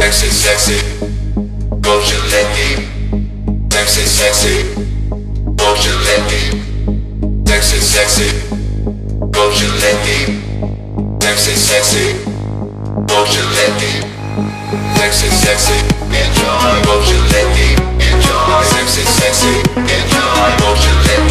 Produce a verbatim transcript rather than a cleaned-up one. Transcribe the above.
Sexy, sexy, motion let deep. Sexy, sexy, motion let deep. Sexy, sexy, motion let deep. Sexy, sexy, motion let deep. Sexy, sexy, enjoy motion let deep. Enjoy sexy, sexy, enjoy motion let deep.